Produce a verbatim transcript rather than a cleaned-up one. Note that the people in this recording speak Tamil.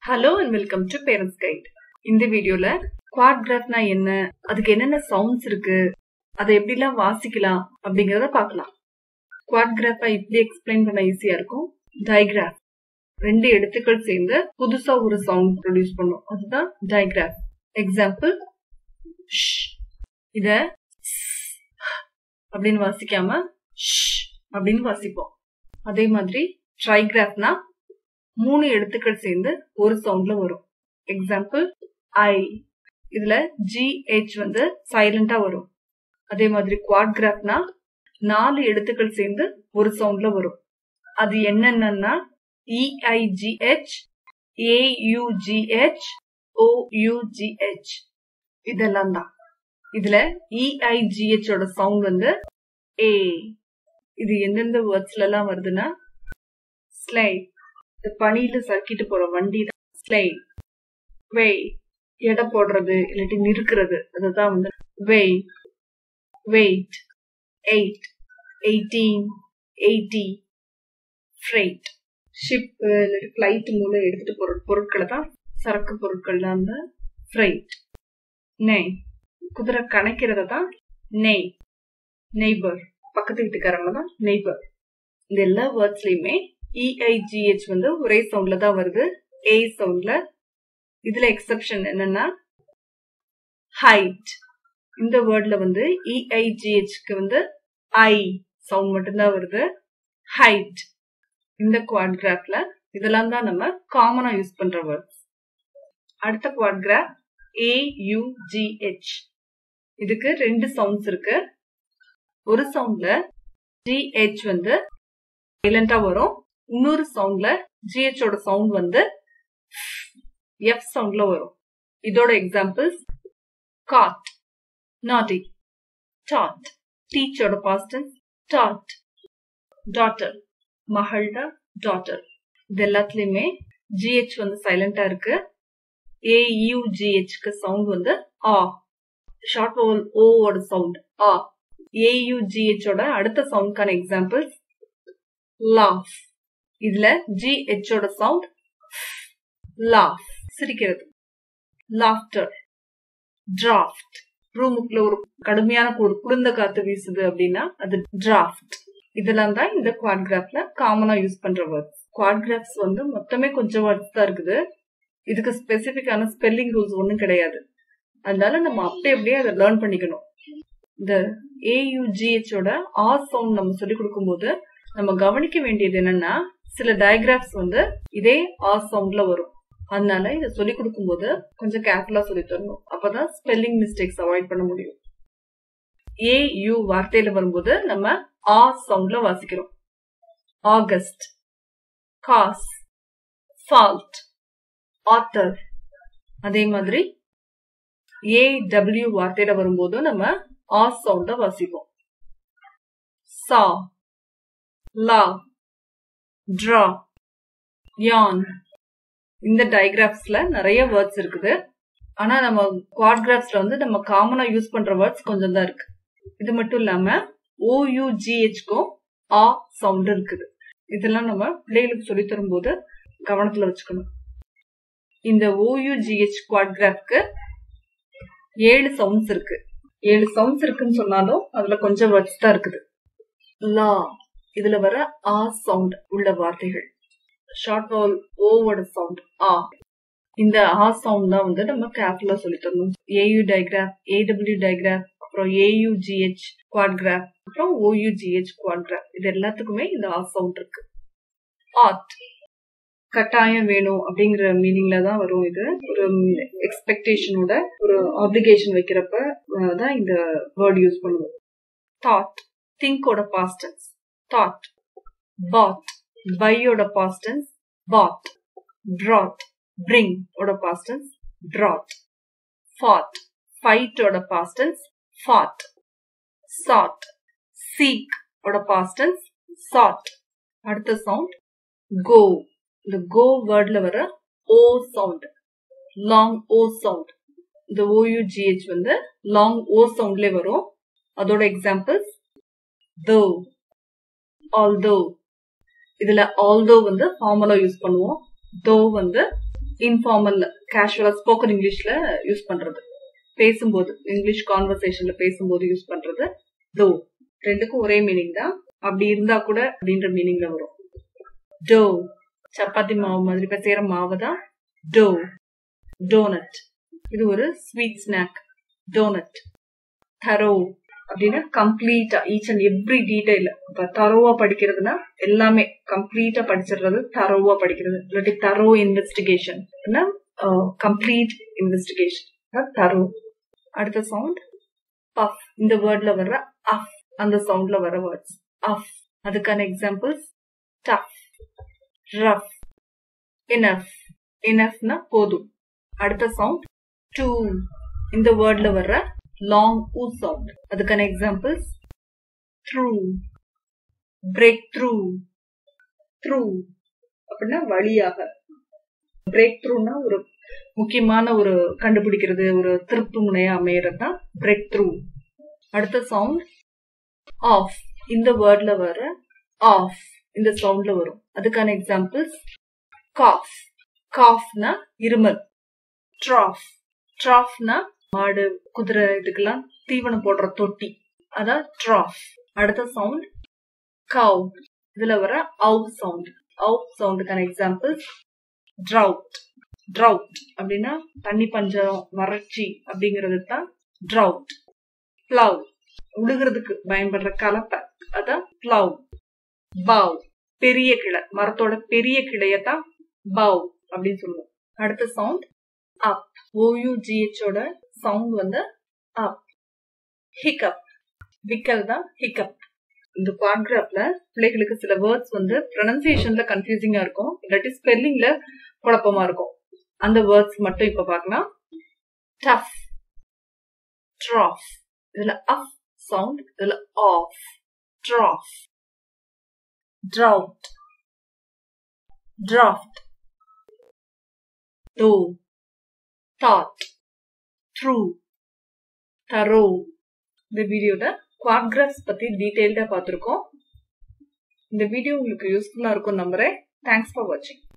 Hello and welcome to Parents Guide. இந்த வீடியோல quad graphனா என்ன, அதுக்கு என்னென்ன சவுண்ட்ஸ் இருக்கு, அதை எப்படிலாம் வாசிக்கலாம் அப்படிங்கறத பார்க்கலாம். quad graph இப்படி எக்ஸ்பிளைன் பண்ண ஈஸியா இருக்கும். digraph ரெண்டு எழுத்துக்கள் சேர்ந்து புதுசா ஒரு சவுண்ட் ப்ரொடியூஸ் பண்ணும், அதுதான் digraph. எக்ஸாம்பிள் ஷ், இத அப்படின்னு வாசிக்காம ஷ் அப்படின்னு வாசிப்போம். அதே மாதிரி ட்ரைகிராஃப்னா மூணு எழுத்துக்கள் சேர்ந்து ஒரு சவுண்ட்ல வரும். எக்ஸாம்பிள் ஐ, இதுல ஜி ஹெச் வந்து சைலண்டா வரும். அதே மாதிரி குவாட் கிராஃப்னா நாலு எழுத்துக்கள் சேர்ந்து ஒரு சவுண்ட்ல வரும். அது என்னென்னா இஐஜிஹெச், ஏயுஜிஹெச், ஓயுஜிஹெச் இதெல்லாம் தான். இதுல இஐஜிஹெச் ஓட சவுண்ட் வந்து ஏ. இது எந்தெந்த வேர்ட்ஸ்ல எல்லாம் வருதுன்னா ஸ்லை, பனியில சறுக்கிட்டு போற வண்டி ஸ்லை. வே, எடை போடுறது இல்லாட்டி நிறுக்கிறது, அதுதான் வந்து weigh. Weight, eight, eighteen, eighty. Freight, ship இல்லாட்டி பிளைட் மூலம் எடுத்துட்டு போற பொருட்களை தான் சரக்கு பொருட்கள் தான் அந்த ஃப்ரைட். நெய், குதிரை கணக்கிறத தான் நெய். நெய்பர், பக்கத்து வீட்டுக்காரங்க தான் நெய்பர். இந்த எல்லா வேர்ட்ஸ்லயுமே இஐஜிஹெச் வந்து ஒரே சவுண்ட்ல தான் வருது, ஏ சவுண்ட்ல. இதுல எக்ஸெப்ஷன் என்னன்னா ஹைட். இந்த வேர்ட்ல வந்து இஐஜிஹெச்க்கு வந்து ஐ சவுண்ட் மட்டும்தான் வருது. ஹைட் இந்த குவாட் கிராஃப்ல இதெல்லாம் தான் நம்ம காமனா யூஸ் பண்ற வேர்ட்ஸ். அடுத்த குவாட் கிராஃப் ஏயுஜிஹெச். இதுக்கு ரெண்டு சவுண்ட்ஸ் இருக்கு. ஒரு சவுண்ட்ல ஜிஹெச் வந்து சைலண்டா வரும், இன்னொரு சவுண்ட்ல ஜிஹெச் ஓட சவுண்ட் வந்து எஃப் சவுண்ட்ல வரும். இதோட எக்ஸாம்பிள்ஸ் காட், நாட்டி, டாட், டீச்சோட பாஸ்ட் டென்ஸ் டாட். டாட்டர், மகள்டா டாட்டர். இது எல்லாத்துலயுமே ஜிஹெச் வந்து சைலண்டா இருக்கு. ஏயுஜிஹெச்க்கு சவுண்ட் வந்து ஆ, ஷார்ட் வவல் ஓ ஓட சவுண்ட் ஆ. ஏயுஜிஹெச் ஓட அடுத்த சவுண்ட்கான எக்ஸாம்பிள்ஸ் லாஃப். இதுல ஜிஹெச் ஓட சவுண்ட் லாஃப், சிரிக்கிறது. லாஃப்டர். டிராஃப்ட், ரூமுக்குள்ள ஒரு கடுமையான ஒரு குளிர்ந்த காத்து வீசுது அப்படின்னா அது டிராஃப்ட். இதெல்லாம் தான் இந்த குவாட் கிராஃப்ல காமனா யூஸ் பண்ற வேர்ட்ஸ். குவாட் கிராஃப்ஸ் வந்து மொத்தமே கொஞ்சம் வேர்ட்ஸ் தான் இருக்குது. இதுக்கு ஸ்பெசிபிக்கான ஸ்பெல்லிங் ரூல்ஸ் ஒன்றும் கிடையாது. அதனால நம்ம அப்படி அப்படியே அதை லேர்ன் பண்ணிக்கணும். இந்த ஏயுஜிஹெச் ஓட ஆர் சவுண்ட் நம்ம சொல்லி கொடுக்கும் போது நம்ம கவனிக்க வேண்டியது என்னன்னா, சில டயக்ராஃப்ஸ் வந்து இதே ஆர் சவுண்ட்ல வரும். அதனால இதை சொல்லி கொடுக்கும் போது கொஞ்சம் கேர்ஃபுல்லா சொல்லி தரணும். அப்பதான் ஸ்பெல்லிங் மிஸ்டேக்ஸ் அவாய்ட் பண்ண முடியும். ஏ யூ வார்த்தையில வரும்போது நம்ம ஆ சவுண்ட்ல வாசிக்கிறோம். August, cause, fault, author. அதே மாதிரி ஏ டபிள்யூ வார்த்தையில வரும்போது நம்ம ஆ சவுண்ட வாசிப்போம். சா, லா, டிரா, யான். இந்த டயக்ராஃப்ஸ்ல நிறைய வேர்ட்ஸ் இருக்குது. ஆனா நம்ம குவாட் கிராஃப்ஸ்ல வந்து நம்ம காமனா யூஸ் பண்ற வேர்ட்ஸ் கொஞ்சம் தான் இருக்கு. இது மட்டும் இல்லாம ஓயுஜிஹெச்க்கும் ஆ சவுண்ட் இருக்குது. இதெல்லாம் நம்ம பிள்ளைகளுக்கு சொல்லி தரும் போது கவனத்துல வச்சுக்கணும். இந்த ஓயுஜிஹெச் குவாட் கிராஃப்க்கு ஏழு சவுண்ட்ஸ் இருக்கு. ஏழு சவுண்ட்ஸ் இருக்குன்னு சொன்னாலும் அதுல கொஞ்சம் வேர்ட்ஸ் தான் இருக்குது. லா, இதுல வர ஆ சவுண்ட் உள்ள வார்த்தைகள். ஷார்ட் வவல் ஓவோட சவுண்ட் ஆ. இந்த ஆ சவுண்ட் தான் வந்து நம்ம கேர்ஃபுல்லா சொல்லி தரணும். ஏயு டயக்ராஃப், ஏடபிள்யூ டயக்ராஃப், அப்புறம் ஏயுஜிஹெச் குவாட் கிராஃப், அப்புறம் ஓயுஜிஹெச் குவாட் கிராஃப். இது எல்லாத்துக்குமே இந்த ஆ சவுண்ட் இருக்கு. ஆட், கட்டாயம் வேணும் அப்படிங்கிற மீனிங்ல தான் வரும். இது ஒரு எக்ஸ்பெக்டேஷனோட ஒரு ஆப்ளிகேஷன் வைக்கிறப்ப தான் இந்த வேர்ட் யூஸ் பண்ணுவோம். தாட், திங்கோட பாஸ்ட் டென்ஸ் தாட். பாட், பையோட past tense bought. Brought, bring ஓட past tense brought. Fought, fight ஓட past tense fought. Sought, seek ஓட பாஸ்ட் டென்ஸ் சாட். அடுத்த சவுண்ட் கோ. இந்த கோ வேர்ட்ல வர O sound, long O sound. இந்த ஓயுஜிஹெச் வந்து லாங் ஓ சவுண்ட்ல வரும். அதோட எக்ஸாம்பிள்ஸ் தோ, ஆல்தோ. இதுல ஆல்தோ வந்து ஃபார்முலா யூஸ் பண்ணுவோம். தோ வந்து இன்ஃபார்மல் கேஷுவலா ஸ்போக்கன் இங்கிலீஷ்ல யூஸ் பண்றது, பேசும்போது இங்கிலீஷ் கான்வர்சேஷன்ல பேசும்போது யூஸ் பண்றது டோ. ரெண்டுக்கும் ஒரே மீனிங் தான், அப்படி இருந்தா கூட அப்படின்ற மீனிங்ல வரும். டோ சப்பாத்தி மாவு மாதிரி செய்யற மாவு தான் டோ. டோனட் இது ஒரு ஸ்வீட் ஸ்நாக். டோனட். தரோ அப்படின்னா கம்ப்ளீட்டா ஈச் அண்ட் எவ்ரி டீடைல். இப்ப தரோவா படிக்கிறதுனா எல்லாமே கம்ப்ளீட்டா படிச்சிடுறது தரோவா படிக்கிறது. இல்லாட்டி தரோ இன்வெஸ்டிகேஷன், கம்ப்ளீட் இன்வெஸ்டிகேஷன் தரோ. அடுத்த சவுண்ட் பஃப். இந்த வேர்ட்ல வர்ற அஃப் அந்த சவுண்ட்ல வர வேர்ட்ஸ் அஃப். அதுக்கான எக்ஸாம்பிள்ஸ் டஃப், ரஃப், இனஃப். இனஃப்னா போதும். அடுத்த சவுண்ட் டூ. இந்த வேர்ட்ல வர்ற லாங் ஊ சவுண்ட். அதுக்கான examples through, breakthrough. Through அப்படின்னா வழியாக. பிரேக் த்ரூனா ஒரு முக்கியமான ஒரு கண்டுபிடிக்கிறது, ஒரு திருப்பு முனையா அமையறது தான் பிரேக் த்ரூ. அடுத்த சவுண்ட் ஆஃப். இந்த வேர்ட்ல வர ஆஃப் இந்த சவுண்ட்ல வரும். அதுக்கான எக்ஸாம்பிள்ஸ் காஃப். காஃப்னா இருமல். ட்ராஃப். ட்ராஃப்னா மாடு குதிரை இதுக்கெல்லாம் தீவனம் போடுற தொட்டி, அதான் ட்ராஃப். அடுத்த சவுண்ட் கவ். இதுல வர அவு சவுண்ட். அவு சவுண்டுக்கான எக்ஸாம்பிள்ஸ் ட்ரவுட். ட்ரவுட் அப்படின்னா தண்ணி பஞ்சம், வறட்சி அப்படிங்கிறது தான் ட்ரவுட். பிளவ் உழுகிறதுக்கு பயன்படுற கலப்பை, அதான் பிளவ். பவ் பெரிய கிளை, மரத்தோட பெரிய கிளையத்தான் பவ் அப்படின்னு சொல்லுவோம். அடுத்த சவுண்ட் அப். ஓயூஜிஹெச்சோட சவுண்ட் வந்து அப். ஹிக்கப். விக்கல் தான் ஹிக்கப். இந்த பாராகிராஃப்ல பிள்ளைகளுக்கு சில வேர்ட்ஸ் வந்து ப்ரொனன்சியேஷன்ல கன்ஃபியூசிங்கா இருக்கும், இல்லாட்டி ஸ்பெல்லிங்ல குழப்பமா இருக்கும். அந்த வேர்ட்ஸ் மட்டும் இப்ப பார்க்கலாம். Tough, draught. இதுல அஃப் சவுண்ட், இதுல off. Draught. drought, draft, though, thought, through, thorough. இந்த வீடியோல குவாட்கிராஃப்ஸ் பத்தி டீடைல்டா பார்த்திருக்கோம். இந்த வீடியோ உங்களுக்கு யூஸ்ஃபுல்லா இருக்கும் நம்புறேன். தேங்க்ஸ் ஃபார் வாட்சிங்.